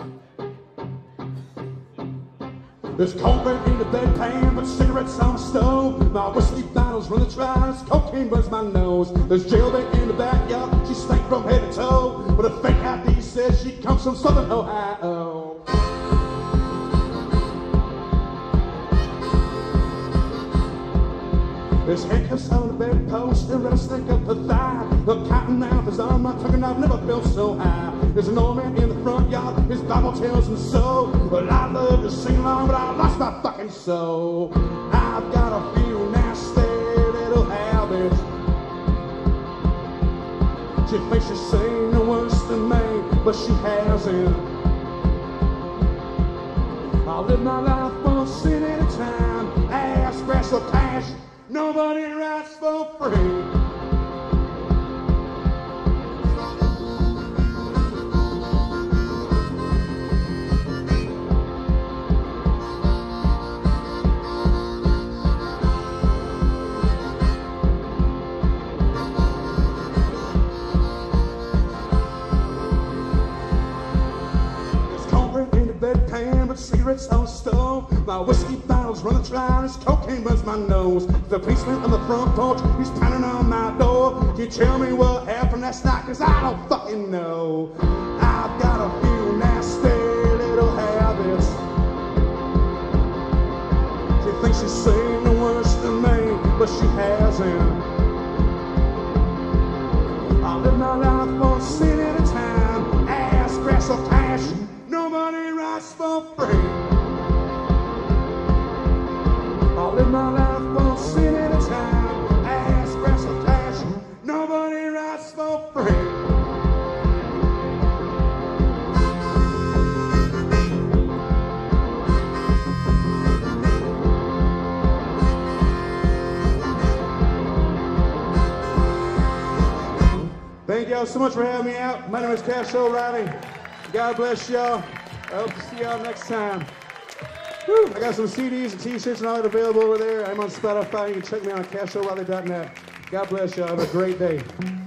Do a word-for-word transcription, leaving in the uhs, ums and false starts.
There's cornbread in the bedpan, but cigarettes on the stove. My whiskey bottles run the dries, cocaine burns my nose. There's jailbait in the backyard, she stank from head to toe. But a fake I D says she comes from Southern Ohio. There's handcuffs on the bedpost, the red stick up her thigh. The cotton mouth is on my tongue and I've never felt so high. There's an old man in the front yard, his Bible tells him so. Well, I love to sing along, but I lost my fucking soul. I've got a few nasty little habits. She thinks she's saying the worst than me, but she hasn't. I live my life one cent at a time, ass, grass, or cash. Nobody writes for free. Bedpan, but cigarettes on the stove. My whiskey bottles run dry, and his cocaine burns my nose. The policeman on the front porch, he's pounding on my door. Can you tell me what happened last night? Cause I don't fucking know. I've got a few nasty little habits. She thinks she's saying the worst than me, but she hasn't. I live my life one cent at a time, ass, grass, or cash. Nobody writes for free. I live my life one cent at a time, ass, grass, or cash. Nobody writes for free. Thank y'all so much for having me out. My name is Cash O'Reilly. God bless y'all. I hope to see y'all next time. Woo. I got some C Ds and t-shirts and all that available over there. I'm on Spotify. You can check me out on cash o'reilly dot net. God bless y'all. Have a great day.